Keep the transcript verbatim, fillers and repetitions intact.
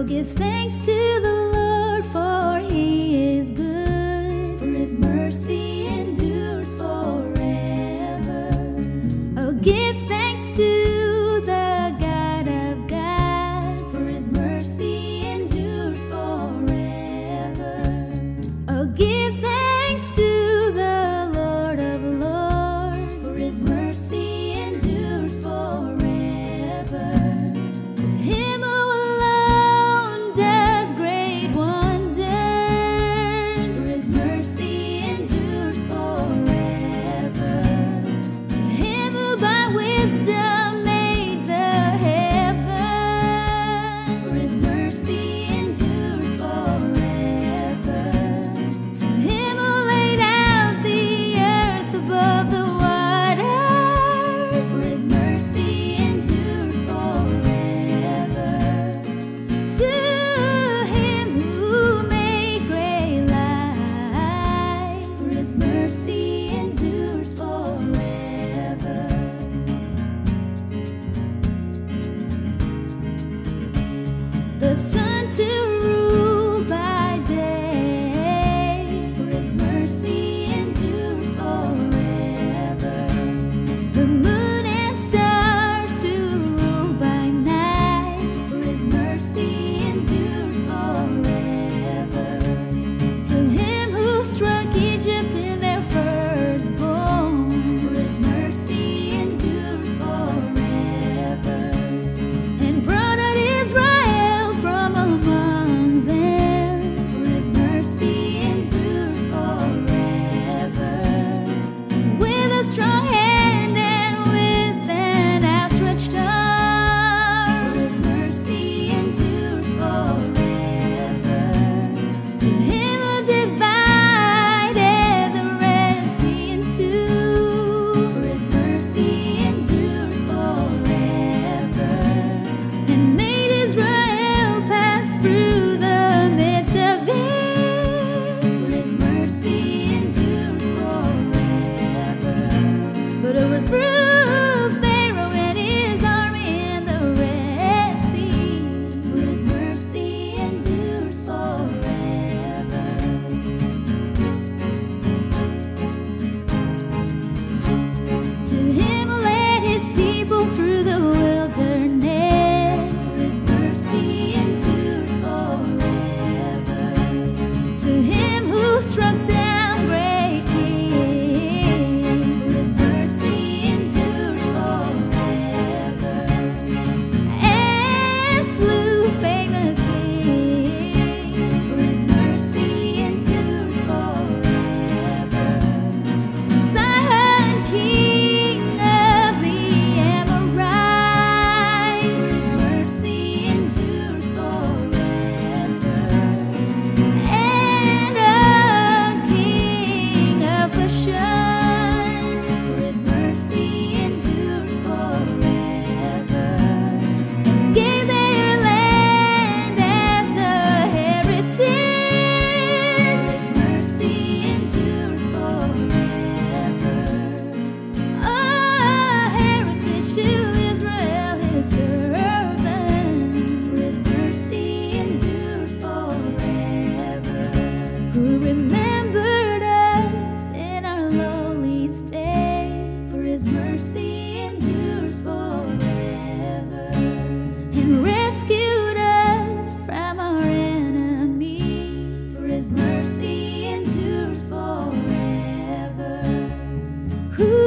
Oh, give thanks to the Lord, for He is good, for His mercy endures forever. Oh, give thanks to the God of gods, for His mercy endures forever. Oh, give thanks to the Lord of lords, for His mercy endures forever. To Him who alone does great wonders, for His mercy endures forever. To Him who by wisdom made the heavens, for His mercy endures forever. To Him who laid out the earth above the waters, for His mercy endures forever. To Him who made great light, for His mercy endures forever. The sun to rule by day, for His mercy endures forever. The moon and stars to rule by night, for His mercy endures forever. To Him who struck Egypt in their firstborn, for His mercy endures forever. And brought out Israel from among them, for His mercy endures forever. With a strong hand and with an outstretched arm, for His mercy endures forever. To Him who divided the Red Sea in two, for His mercy endures forever. And made Israel pass through the midst of it, for His mercy endures forever. But overthrew Pharaoh and his army in the Red Sea, for His mercy endures forever. To Him who led His people through the wilderness, for His mercy endures forever. To Him who struck down great kings, for His mercy endures forever. And slew famous kings, for His mercy endures forever. Sihon, king of the Amorites, His mercy endures forever. And Og, king of Bashan, for His mercy endures forever. Gave their land as a heritage, His mercy endures forever. A heritage to Israel, His servant, for His mercy endures forever. Who remembered us in our lowly state, for His mercy endures forever. And rescued us from our enemy, for His mercy endures forever. Who